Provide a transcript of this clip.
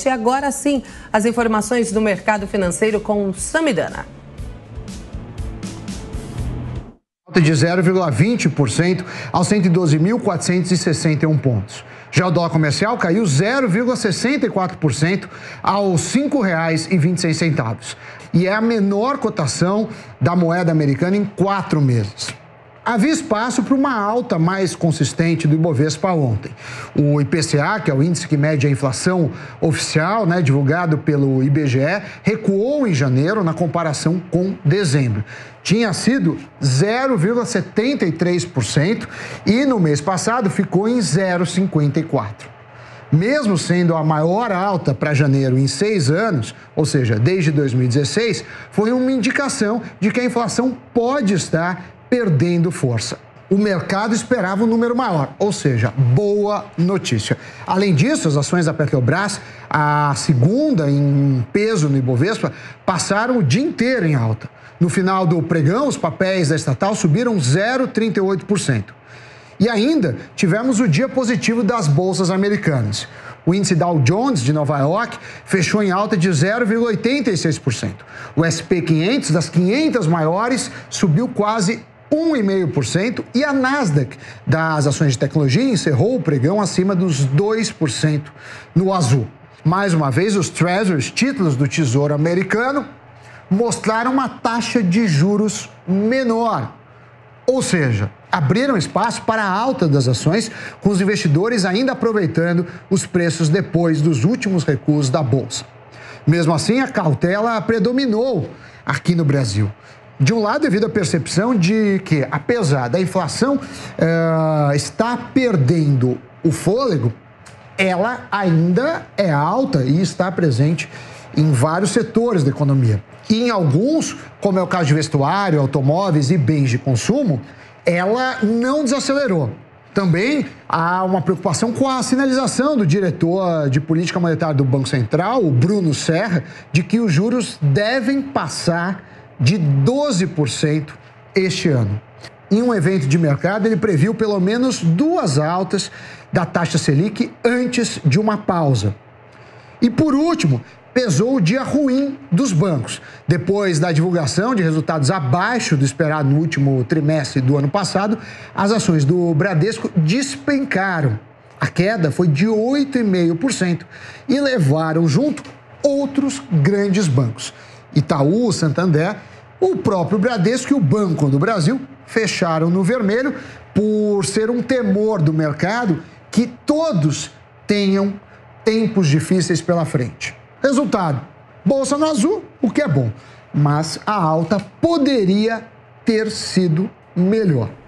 7. E agora sim, as informações do mercado financeiro com Samidana. De 0,20% aos 112.461 pontos. Já o dólar comercial caiu 0,64% aos R$ 5,26. E é a menor cotação da moeda americana em 4 meses. Havia espaço para uma alta mais consistente do Ibovespa ontem. O IPCA, que é o índice que mede a inflação oficial, divulgado pelo IBGE, recuou em janeiro na comparação com dezembro. Tinha sido 0,73% e no mês passado ficou em 0,54%. Mesmo sendo a maior alta para janeiro em 6 anos, ou seja, desde 2016, foi uma indicação de que a inflação pode estar perdendo força. O mercado esperava um número maior, ou seja, boa notícia. Além disso, as ações da Petrobras, a segunda em peso no Ibovespa, passaram o dia inteiro em alta. No final do pregão, os papéis da estatal subiram 0,38%. E ainda tivemos o dia positivo das bolsas americanas. O índice Dow Jones de Nova York fechou em alta de 0,86%. O S&P 500, das 500 maiores, subiu quase 1,5% e a Nasdaq, das ações de tecnologia, encerrou o pregão acima dos 2% no azul. Mais uma vez, os Treasuries, títulos do Tesouro Americano, mostraram uma taxa de juros menor. Ou seja, abriram espaço para a alta das ações, com os investidores ainda aproveitando os preços depois dos últimos recuos da Bolsa. Mesmo assim, a cautela predominou aqui no Brasil. De um lado, devido à percepção de que, apesar da inflação estar perdendo o fôlego, ela ainda é alta e está presente em vários setores da economia. E em alguns, como é o caso de vestuário, automóveis e bens de consumo, ela não desacelerou. Também há uma preocupação com a sinalização do diretor de política monetária do Banco Central, o Bruno Serra, de que os juros devem passar de 12% este ano. Em um evento de mercado, ele previu pelo menos 2 altas da taxa Selic antes de uma pausa. E por último, pesou o dia ruim dos bancos. Depois da divulgação de resultados abaixo do esperado no último trimestre do ano passado, as ações do Bradesco despencaram. A queda foi de 8,5% e levaram junto outros grandes bancos. Itaú, Santander, o próprio Bradesco e o Banco do Brasil fecharam no vermelho por ser um temor do mercado que todos tenham tempos difíceis pela frente. Resultado, bolsa no azul, o que é bom, mas a alta poderia ter sido melhor.